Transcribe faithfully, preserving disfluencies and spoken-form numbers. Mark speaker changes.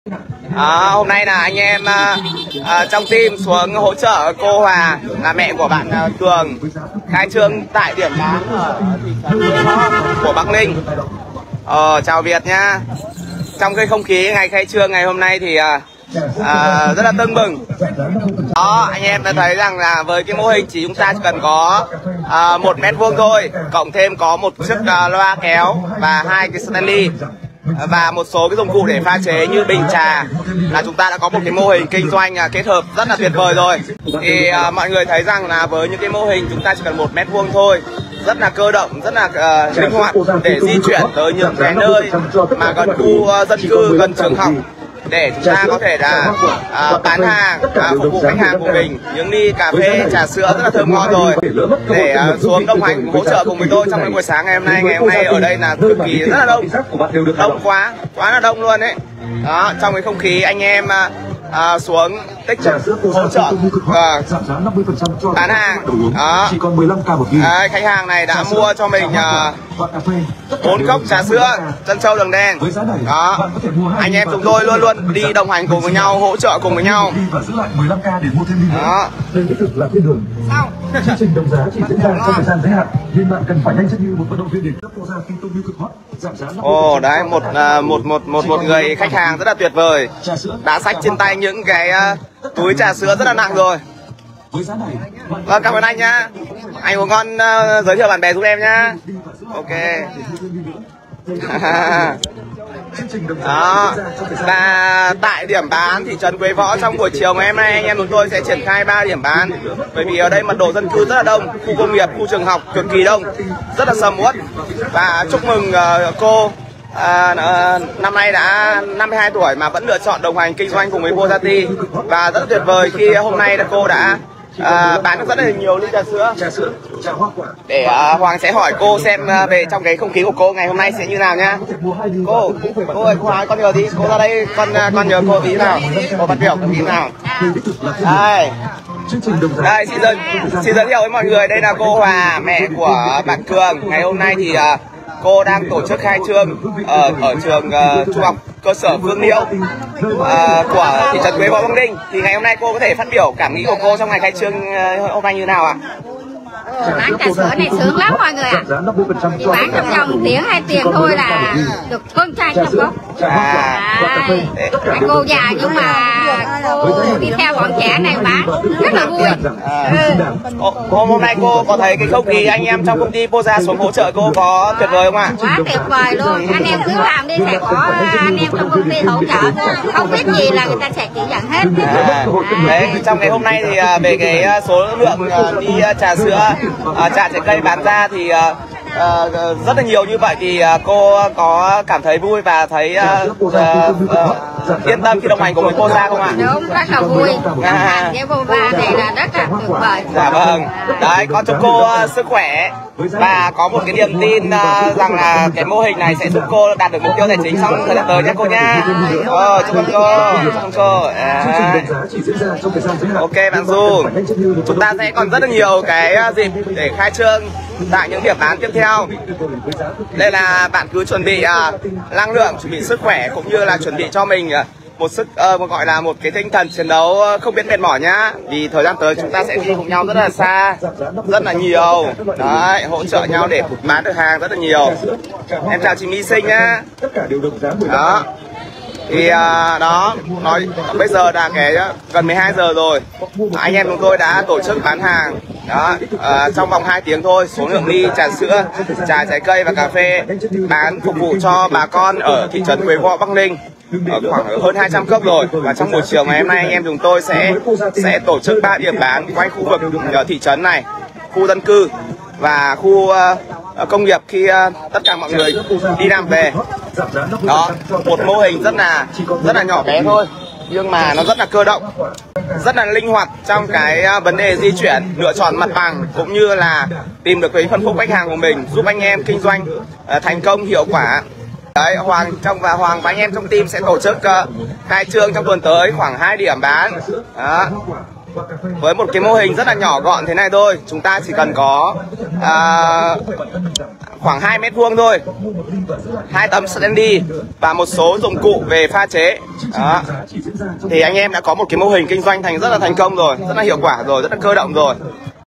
Speaker 1: À, hôm nay là anh em à, à, trong team xuống hỗ trợ cô Hòa là mẹ của bạn à, Cường khai trương tại điểm bán ở thị trấn của Bắc Ninh. Ờ, chào Việt nha. Trong cái không khí ngày khai trương ngày hôm nay thì à, à, rất là tưng bừng. Đó, anh em đã thấy rằng là với cái mô hình chỉ chúng ta chỉ cần có à, một mét vuông thôi, cộng thêm có một chiếc à, loa kéo và hai cái standy và một số cái dụng cụ để pha chế như bình trà là chúng ta đã có một cái mô hình kinh doanh uh, kết hợp rất là tuyệt vời rồi. Thì uh, mọi người thấy rằng là với những cái mô hình chúng ta chỉ cần một mét vuông thôi, rất là cơ động, rất là uh, linh hoạt để di chuyển tới những cái nơi mà gần khu uh, dân cư, gần trường học, để chúng ta có thể là à, bán hàng, à, phục vụ khách hàng của mình những ly cà phê, trà sữa rất là thơm ngon rồi, để à, xuống đồng hành hỗ trợ cùng với tôi trong cái buổi sáng ngày hôm nay. Ngày hôm nay ở đây là cực kỳ rất là đông, đông quá, quá là đông luôn đấy. Đó, trong cái không khí anh em à, à, xuống tích cực hỗ trợ à, bán hàng. Đó, à, khách hàng này đã mua cho mình à, bốn cốc trà sữa trân châu đường đen. Đó, anh em chúng tôi luôn luôn đi đồng hành cùng với nhau, hỗ trợ cùng với nhau. Đó. Chương trình đồng giá chỉ diễn ra trong thời gian giới hạn nên bạn cần phải nhanh chân như một vận động viên để cấp ra khi tôi cực hot giảm giá. Ồ, đấy một một một một một người khách hàng rất là tuyệt vời đã xách trên tay những cái uh, túi trà sữa rất là nặng rồi. Vâng, cảm ơn anh nhá. Anh uống ngon, uh, giới thiệu bạn bè giúp em nhá. Ok. Đó, và tại điểm bán thị trấn Quế Võ trong buổi chiều ngày hôm nay anh em chúng tôi sẽ triển khai ba điểm bán, bởi vì ở đây mật độ dân cư rất là đông, khu công nghiệp, khu trường học cực kỳ đông, rất là sầm uất. Và chúc mừng uh, cô à, uh, năm nay đã năm mươi hai tuổi mà vẫn lựa chọn đồng hành kinh doanh cùng với Bozati, và rất là tuyệt vời khi hôm nay là cô đã À, bán được rất là nhiều ly trà sữa. Trà sữa, trà hoa quả. Để uh, Hoàng sẽ hỏi cô xem uh, về trong cái không khí của cô ngày hôm nay sẽ như nào nhá. Cô, cô ơi, cô hỏi con nhờ tí, cô ra đây, con uh, con nhờ cô tí nào, cô phát biểu tí nào. Đây, đây xin giới, xin giới thiệu với mọi người, đây là cô Hòa, mẹ của bạn Cường. Ngày hôm nay thì uh, cô đang tổ chức khai trương ở ở trường uh, trung học cơ sở Phương Liễu uh, của thị trấn Quế Võ, Bắc Ninh. Thì ngày hôm nay cô có thể phát biểu cảm nghĩ của cô trong ngày khai trương uh, hôm nay như nào ạ?
Speaker 2: Bán trà sữa này sướng lắm mọi người ạ. À. Thì bán trong vòng một tiếng hai tiếng thôi là được hơn hai trăm cốc. À, à, cô già nhưng mà cô đi theo bọn trẻ này bán rất là vui.
Speaker 1: À. Ừ. Hôm, hôm nay cô có thấy cái không khí anh em trong công ty Poza xuống hỗ trợ cô có tuyệt vời không ạ?
Speaker 2: Quá tuyệt vời luôn. Anh em cứ làm đi, sẽ có anh em trong công ty hỗ trợ. Không biết gì là người ta sẽ chỉ dẫn hết.
Speaker 1: À. Đấy, trong ngày hôm nay thì về cái số lượng đi trà sữa, À, trà trái cây bán ra thì à, à, rất là nhiều như vậy, thì à, cô có cảm thấy vui và thấy à, à, à, yên tâm khi đồng hành cùng với cô ra không ạ?
Speaker 2: Đúng, rất là vui. À. Với cô ra này là rất là tuyệt vời.
Speaker 1: Dạ vâng. Đấy, con chúc cô uh, sức khỏe và có một cái niềm tin uh, rằng là cái mô hình này sẽ giúp cô đạt được mục tiêu tài chính trong thời gian tới nhé cô nha. Ờ, chúc mừng cô, chúc mừng cô. À. Ok bạn Du, chúng ta sẽ còn rất là nhiều cái dịp để khai trương tại những điểm bán tiếp theo. Đây là bạn cứ chuẩn bị uh, năng lượng, chuẩn bị sức khỏe cũng như là chuẩn bị cho mình uh, một sức uh, một gọi là một cái tinh thần chiến đấu không biết mệt mỏi nhá, vì thời gian tới chúng ta sẽ đi cùng nhau rất là xa, rất là nhiều đấy, hỗ trợ nhau để bán được hàng rất là nhiều. Em chào chị My Sinh nhá. Đó thì uh, đó nói bây giờ là cái uh, gần mười hai giờ rồi, anh em chúng tôi đã tổ chức bán hàng đó, uh, trong vòng hai tiếng thôi, số lượng ly trà sữa, trà trái cây và cà phê bán phục vụ cho bà con ở thị trấn Quế Võ, Bắc Ninh ở khoảng hơn hai trăm cốc rồi. Và trong buổi chiều ngày hôm nay anh em chúng tôi sẽ sẽ tổ chức ba điểm bán quanh khu vực ở thị trấn này, khu dân cư và khu uh, công nghiệp khi uh, tất cả mọi người đi làm về. Đó, một mô hình rất là rất là nhỏ bé thôi, nhưng mà nó rất là cơ động, rất là linh hoạt trong cái uh, vấn đề di chuyển, lựa chọn mặt bằng cũng như là tìm được cái phân khúc khách hàng của mình, giúp anh em kinh doanh uh, thành công hiệu quả. Đấy, Hoàng trong và Hoàng và anh em trong team sẽ tổ chức uh, khai trương trong tuần tới khoảng hai điểm bán. Đó. Với một cái mô hình rất là nhỏ gọn thế này thôi, chúng ta chỉ cần có à, khoảng hai mét vuông thôi, hai tấm standy và một số dụng cụ về pha chế. Đó. Thì anh em đã có một cái mô hình kinh doanh thành rất là thành công rồi, rất là hiệu quả rồi, rất là cơ động rồi.